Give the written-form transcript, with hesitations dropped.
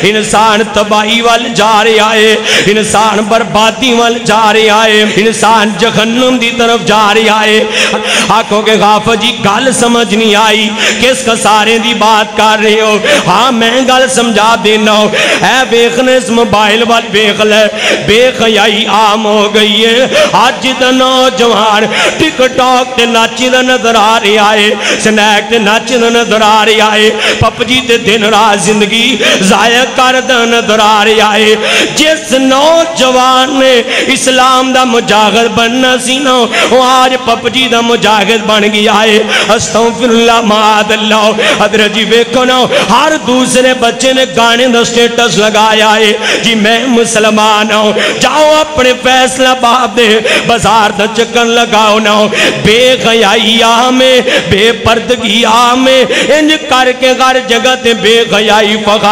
इंसान तबाही वाल जा रहा है, इंसान बर्बादी वाल जा रहा है, इंसान जहन्नुम की तरफ जा रहा है। आखोगे गाफर जी गल समझ नहीं आई, किस कसारे की बात कर रहे हो? हाँ मैं गल समझा देना। है वेखने इस मोबाइल वाल वेख ले, बेखयाई आम हो गई है। अज का नौजवान टिकटॉक ते नाचदा नजर आ रहा है, स्नैक ते नाचदा नजर आ रहा है, पबजी ते दिन रात जिंदगी जाया करदा नजर आ रहा है। जिस नौजवान ने इस्लाम दा मुजाहिद बनना सी ना, वो आज पबजी दा मुजाहिद बन गया है। अस्तगफिरुल्लाह माअल्लाह। हजरत जी वेखो ना, हर दूसरे बच्चे ने गाने का स्टेटस लगाया है जी मैं मुसलमान हूँ। जाओ अपने फैसलाबाद दे बाजार का चक्कर लगाओ ना, बेखयाई में बेपर्दगी में इंज करके हर जगह ते बेखयाई